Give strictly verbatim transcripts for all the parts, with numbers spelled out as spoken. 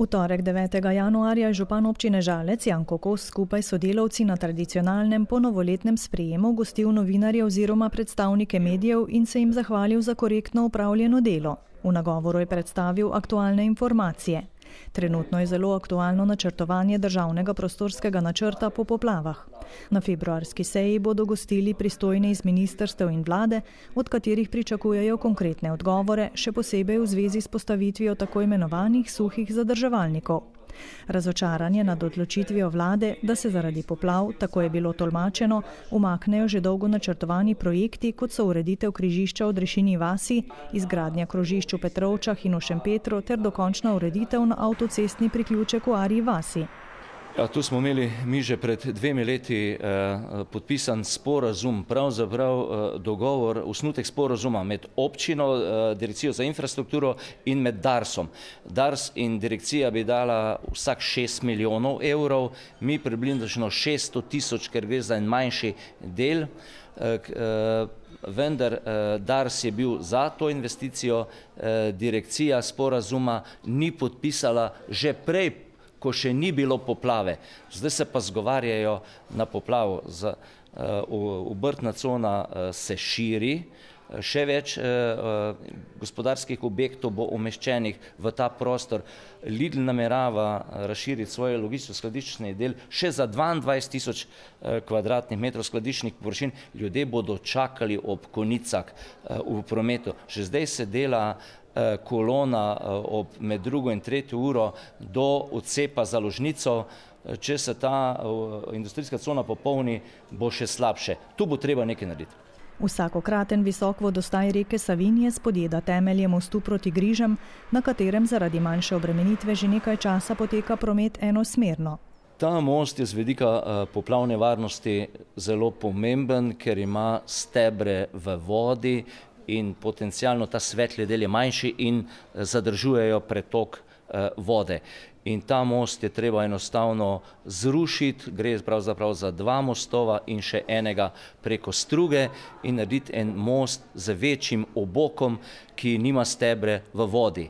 V torek devetega januarja je župan občine Žalec Janko Kos skupaj s sodelavci na tradicionalnem ponovoletnem sprejemu gostil novinarje oziroma predstavnike medijev in se jim zahvalil za korektno opravljeno delo. V nagovoru je predstavil aktualne informacije. Trenutno je zelo aktualno načrtovanje državnega prostorskega načrta po poplavah. Na februarski seji bodo gostili pristojne iz ministrstev in vlade, od katerih pričakujejo konkretne odgovore, še posebej v zvezi s postavitvijo tako imenovanih suhih zadrževalnikov. Razočaranje nad odločitvijo vlade, da se zaradi poplav, tako je bilo tolmačeno, umaknejo že dolgo načrtovani projekti, kot so ureditev križišča v Drešini vasi, izgradnja krožišč v Petrovčah in v Šempetru ter dokončna ureditev na avtocestni priključek v Arji vasi. Ja, tu smo imeli mi že pred dvemi leti eh, podpisan sporazum, pravzaprav eh, dogovor, osnutek sporazuma med občino, eh, direkcijo za infrastrukturo in med Darsom. Dars in direkcija bi dala vsak šest milijonov evrov, mi približno šeststo tisoč, ker gre za en manjši del. Eh, eh, vendar eh, Dars je bil za to investicijo, eh, direkcija sporazuma ni podpisala že prej, ko še ni bilo poplave. Zdaj se pa zgovarjajo na poplavo. Obrtna cona se širi, še več gospodarskih objektov bo umeščenih v ta prostor. Lidl namerava razširiti svoje logistično-skladiščni del še za dvaindvajset tisoč kvadratnih metrov skladiščnih površin. Ljudje bodo čakali ob konicah v prometu. Že zdaj se dela kolona ob med drugo in tretjo uro do odcepa za Ložnico. Če se ta industrijska cona popolni, bo še slabše. Tu bo treba nekaj narediti. Vsakokraten visok vodostaj reke Savinje spodjeda temelje mostu proti Grižem, na katerem zaradi manjše obremenitve že nekaj časa poteka promet enosmerno. Ta most je z vidika poplavne varnosti zelo pomemben, ker ima stebre v vodi in potencialno ta svetli del je manjši in zadržujejo pretok vode. In ta most je treba enostavno zrušiti, gre pravzaprav za dva mostova in še enega preko Struge in narediti en most z večjim obokom, ki nima stebre v vodi.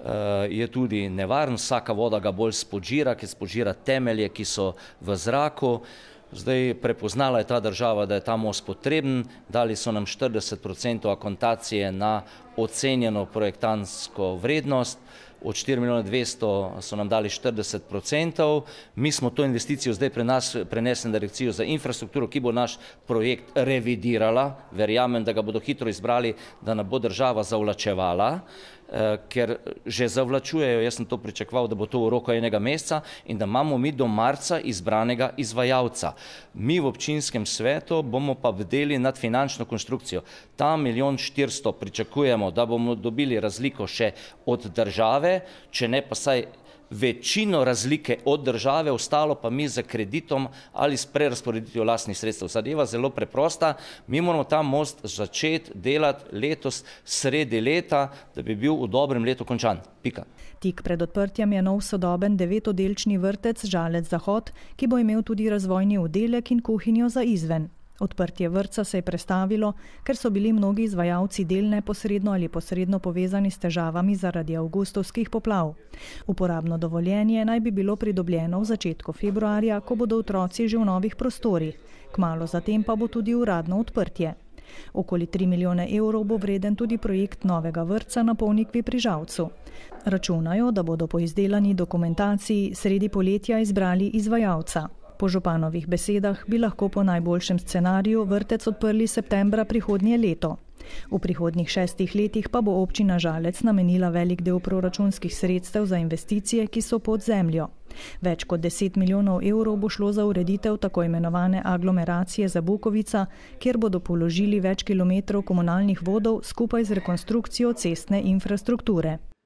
Je tudi nevaren, vsaka voda ga bolj spodžira, ki spodžira temelje, ki so v zraku. Zdaj prepoznala je ta država, da je ta most potreben, dali so nam štirideset procentov akontacije na ocenjeno projektantsko vrednost, od štiri milijone dvesto so nam dali štirideset procentov, mi smo to investicijo zdaj pri nas prenesli na direkcijo za infrastrukturo, ki bo naš projekt revidirala, verjamem, da ga bodo hitro izbrali, da ne bo država zavlačevala, ker že zavlačujejo, jaz sem to pričakoval, da bo to v roku enega meseca in da imamo mi do marca izbranega izvajalca. Mi v občinskem svetu bomo pa bdeli nad finančno konstrukcijo. Ta milijon štiristo pričakujemo, da bomo dobili razliko še od države, če ne pa saj večino razlike od države, ostalo pa mi za kreditom ali s prerasporeditvijo lastnih sredstev. Zadeva zelo preprosta, mi moramo ta most začeti delati letos sredi leta, da bi bil v dobrem letu končan. Pika. Tik pred odprtjem je nov sodoben devetoddelčni vrtec Žalec Zahod, ki bo imel tudi razvojni oddelek in kuhinjo za izven. Odprtje vrtca se je prestavilo, ker so bili mnogi izvajalci del neposredno ali posredno povezani s težavami zaradi avgustovskih poplav. Uporabno dovoljenje naj bi bilo pridobljeno v začetku februarja, ko bodo otroci že v novih prostorih. Kmalu zatem pa bo tudi uradno odprtje. Okoli tri milijone evrov bo vreden tudi projekt novega vrtca na Polnikvi pri Žalcu. Računajo, da bodo po izdelani dokumentaciji sredi poletja izbrali izvajalca. Po županovih besedah bi lahko po najboljšem scenariju vrtec odprli septembra prihodnje leto. V prihodnjih šestih letih pa bo občina Žalec namenila velik del proračunskih sredstev za investicije, ki so pod zemljo. Več kot deset milijonov evrov bo šlo za ureditev tako imenovane aglomeracije Zabukovica, kjer bodo položili več kilometrov komunalnih vodov skupaj z rekonstrukcijo cestne infrastrukture.